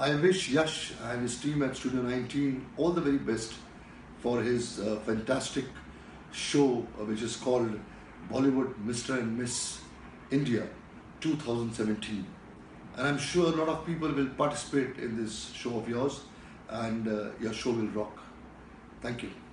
I wish Yash and his team at Studio 19 all the very best for his fantastic show which is called Bollywood Mr. and Miss India 2017. And I'm sure a lot of people will participate in this show of yours, and your show will rock. Thank you.